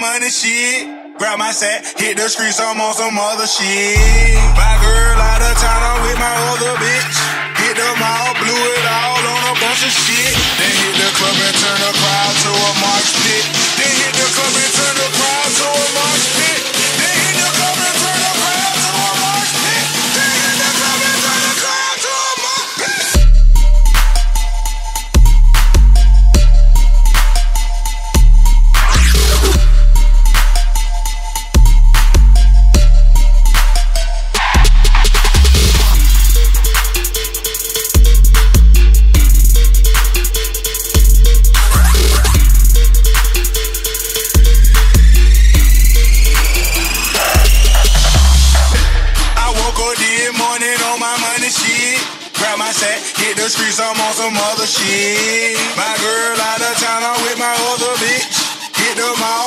money shit. Grab my sack, hit the streets, I'm on some other shit. My girl out of town, I'm with my other bitch. Hit the mall, blew it all on a bunch of shit. Then hit the club and turn the crowd to a march pit. Then hit the club and turn the crowd to a march pit. Then hit the club and turn the crowd to a march pit. Then hit the club and turn the crowd to a march pit. Grab my sack, hit the streets, I'm on some other shit. My girl out of town, I'm with my other bitch. Hit the mall.